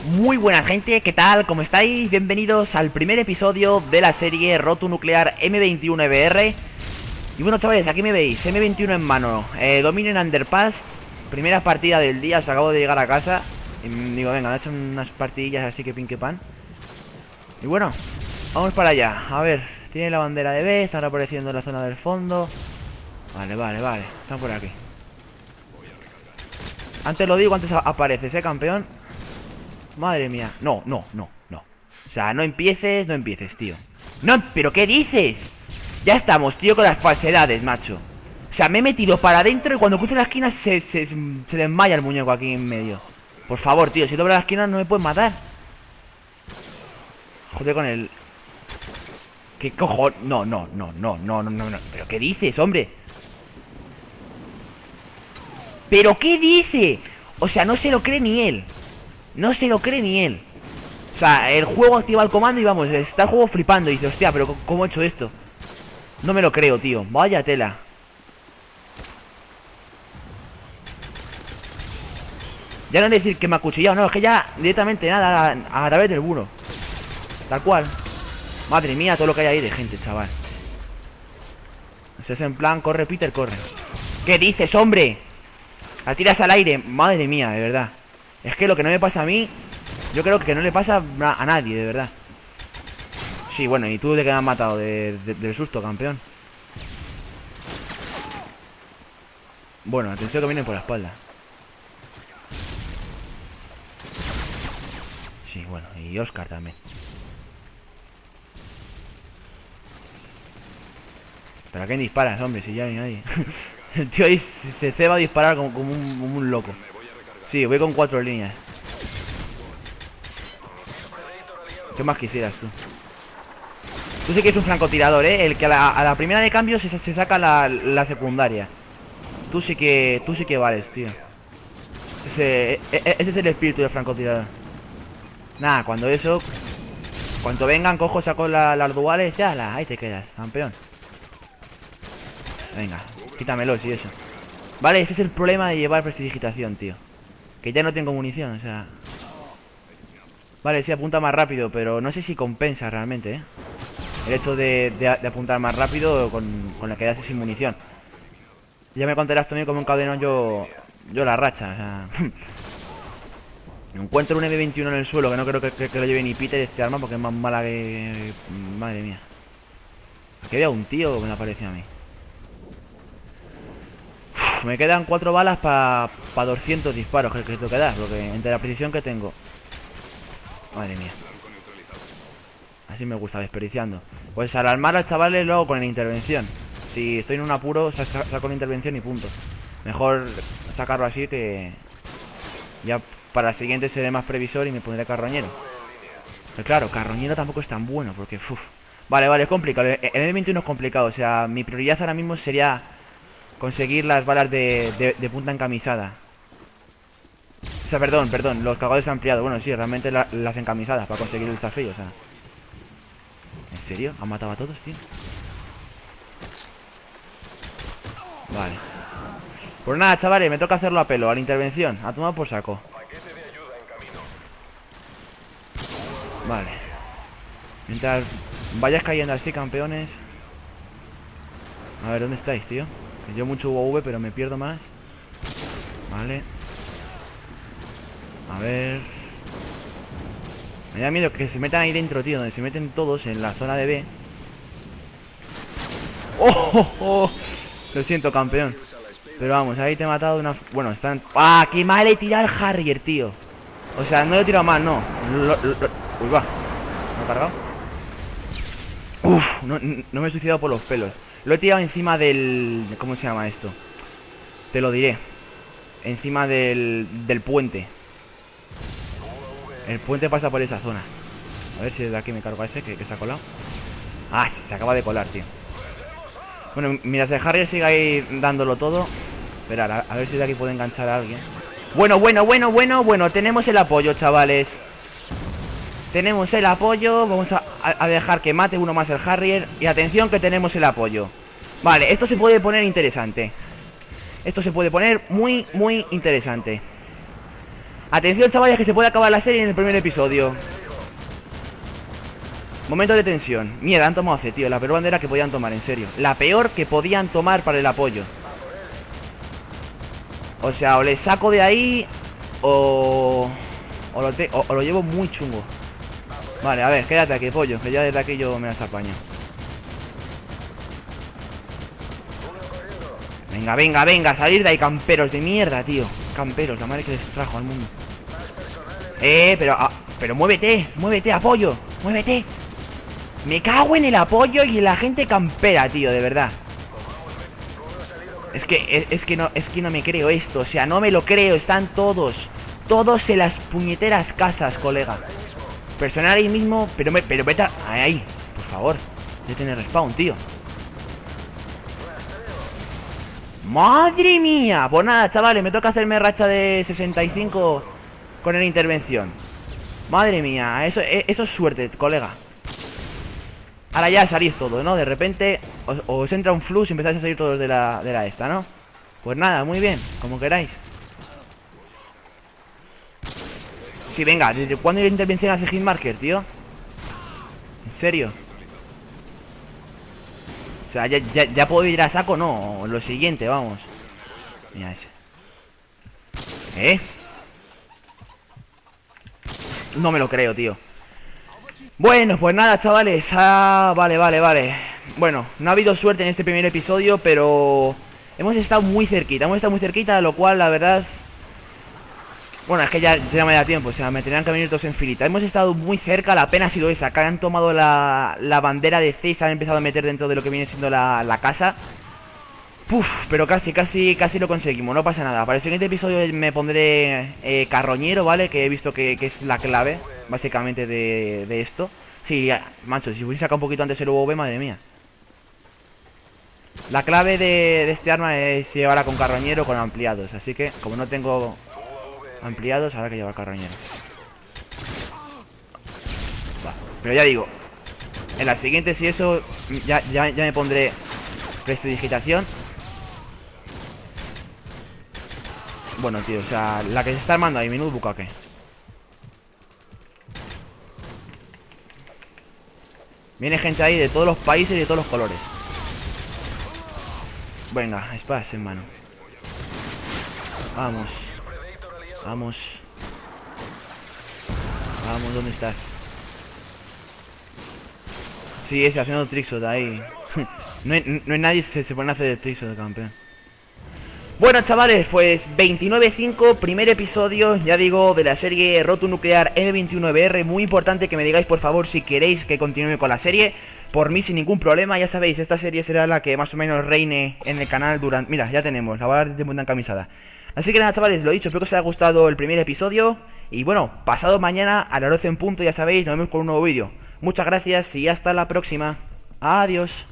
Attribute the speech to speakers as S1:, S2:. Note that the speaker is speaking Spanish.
S1: Muy buena gente, ¿qué tal? ¿Cómo estáis? Bienvenidos al primer episodio de la serie Roto Nuclear M21EBR. Y bueno, chavales, aquí me veis, M21 en mano, dominio en Underpass. Primera partida del día, os acabo de llegar a casa. Y digo, venga, me he hecho unas partidillas así que pin que pan. Y bueno, vamos para allá. A ver, tiene la bandera de B, están apareciendo en la zona del fondo. Vale, están por aquí. Antes lo digo, antes apareces, campeón. Madre mía, no. O sea, no empieces, tío. No, pero ¿qué dices? Ya estamos, tío, con las falsedades, macho. O sea, me he metido para adentro y cuando cruce la esquina se desmaya el muñeco aquí en medio. Por favor, tío, si dobla la esquina no me puedes matar. Joder con el... ¿Qué cojones? No. ¿Pero qué dices, hombre? ¿Pero qué dice? O sea, no se lo cree ni él. No se lo cree ni él. O sea, el juego activa el comando y vamos, está el juego flipando. Y dice, hostia, pero ¿cómo he hecho esto? No me lo creo, tío. Vaya tela. Ya no es decir que me ha cuchillado, no, es que ya directamente nada, a través del muro. Tal cual. Madre mía, todo lo que hay ahí de gente, chaval. Eso es en plan, corre, Peter, corre. ¿Qué dices, hombre? La tiras al aire, madre mía, de verdad. Es que lo que no me pasa a mí, yo creo que no le pasa a nadie, de verdad. Sí, bueno, y tú de que me has matado, del susto, campeón. Bueno, atención que vienen por la espalda. Sí, bueno, y Oscar también. ¿Pero a quién disparas, hombre? Si ya no hay nadie. El tío ahí se ceba a disparar como un loco. Sí, voy con 4 líneas. ¿Qué más quisieras tú? Tú sí que es un francotirador, ¿eh? El que a la primera de cambio se saca la secundaria. Tú sí que vales, tío. Ese es el espíritu del francotirador. Nada, cuando vengan, cojo, saco las duales. Ya, ahí te quedas, campeón. Venga, quítamelos y eso. Vale, ese es el problema de llevar prestidigitación, tío. Que ya no tengo munición, o sea... Vale, sí, apunta más rápido, pero no sé si compensa realmente, ¿eh? El hecho de apuntar más rápido con la quedarse sin munición. Ya me contarás también cómo encadeno yo la racha, o sea... Encuentro un M21 en el suelo, que no creo que lo lleve ni Peter este arma, porque es más mala que... Madre mía. Aquí había un tío que me aparece a mí. Me quedan 4 balas para 200 disparos que tengo que dar, porque entre la precisión que tengo. Madre mía. Así me gusta, desperdiciando. Pues alarmar al chaval luego con la intervención. Si estoy en un apuro, saco la intervención y punto. Mejor sacarlo así que... Ya para la siguiente seré más previsor y me pondré carroñero. Pero claro, carroñero tampoco es tan bueno, porque... Vale, es complicado. El M21 es complicado, o sea, mi prioridad ahora mismo sería... conseguir las balas de punta encamisada. O sea, perdón, los cargadores ampliados. Bueno, sí, realmente las encamisadas para conseguir el desafío, o sea. ¿En serio? ¿Han matado a todos, tío? Vale. Pues nada, chavales, me toca hacerlo a pelo, a la intervención. A tomar por saco. Vale. Mientras vayas cayendo así, campeones. A ver, ¿dónde estáis, tío? Yo mucho UV, pero me pierdo más. Vale. A ver. Me da miedo que se metan ahí dentro, tío. Donde se meten todos en la zona de B. ¡Oh! Lo siento, campeón. Pero vamos, ahí te he matado de una... Bueno, están... ¡Ah! ¡Qué mal he tirado al Harrier, tío! O sea, no lo he tirado mal, no. Uy, va. ¿Me he cargado? Uf, no me he suicidado por los pelos. Lo he tirado encima del... ¿Cómo se llama esto? Te lo diré. Encima del puente. El puente pasa por esa zona. A ver si desde aquí me cargo a ese que se ha colado. Ah, se acaba de colar, tío. Bueno, mientras el Harrier siga ahí dándolo todo. Esperar, a ver si de aquí puede enganchar a alguien. Bueno, tenemos el apoyo, chavales. Tenemos el apoyo. Vamos a dejar que mate uno más el Harrier. Y atención que tenemos el apoyo. Vale, esto se puede poner interesante. Esto se puede poner muy interesante. Atención, chavales, que se puede acabar la serie en el primer episodio. Momento de tensión. Mierda, han tomado C, tío. La peor bandera que podían tomar, en serio. La peor que podían tomar para el apoyo. O sea, o le saco de ahí o lo llevo muy chungo. Vale, a ver, quédate aquí, pollo, que ya desde aquí yo me las apaño. Venga, venga, venga, salir de ahí, camperos de mierda, tío. Camperos, la madre que les trajo al mundo. Pero muévete, muévete, apoyo, muévete. Me cago en el apoyo y en la gente campera, tío, de verdad. Es que no me creo esto, o sea, no me lo creo, están todos en las puñeteras casas, colega. Personal ahí mismo, pero vete ahí, por favor. Ya tiene respawn, tío. ¡Madre mía! Pues nada, chavales, me toca hacerme racha de 65 con la intervención. Madre mía, eso es suerte, colega. Ahora ya salís todos, ¿no? De repente os entra un flux y empezáis a salir todos de la esta, ¿no? Pues nada, muy bien, como queráis. Sí, venga, ¿desde cuándo la intervención hace hitmarker, tío? ¿En serio? O sea, ya puedo ir a saco, no. Lo siguiente, vamos. Mira ese. No me lo creo, tío. Bueno, pues nada, chavales. Vale. Bueno, no ha habido suerte en este primer episodio, pero hemos estado muy cerquita. Lo cual, la verdad... Bueno, es que ya me da tiempo, o sea, me tendrían que venir todos en filita. Hemos estado muy cerca, la pena ha sido esa, que han tomado la bandera de C y se han empezado a meter dentro de lo que viene siendo la casa. Puf, pero casi lo conseguimos, no pasa nada. Para el siguiente episodio me pondré carroñero, ¿vale? Que he visto que es la clave, básicamente, de esto. Sí, macho, si hubiese sacado un poquito antes el UV, madre mía. La clave de este arma es llevarla con carroñero o con ampliados, así que, como no tengo... ampliados, habrá que llevar carroñero. Va, pero ya digo, en la siguiente, si eso, ya me pondré prestidigitación. Bueno, tío, o sea, la que se está armando ahí, menudo bucaque. Viene gente ahí de todos los países y de todos los colores. Venga, espadas en mano. Vamos. Vamos, ¿dónde estás? Sí, ese haciendo trickshot ahí. no hay nadie se pone a hacer el trickshot de campeón. Bueno, chavales, pues 29.5, primer episodio, ya digo, de la serie Roto Nuclear M21VR. Muy importante que me digáis, por favor, si queréis que continúe con la serie. Por mí, sin ningún problema, ya sabéis, esta serie será la que más o menos reine en el canal durante... Mira, ya tenemos, la barra de punta encamisada. Así que nada, chavales, lo dicho, espero que os haya gustado el primer episodio. Y bueno, pasado mañana a las 12 en punto, ya sabéis, nos vemos con un nuevo vídeo. Muchas gracias y hasta la próxima. Adiós.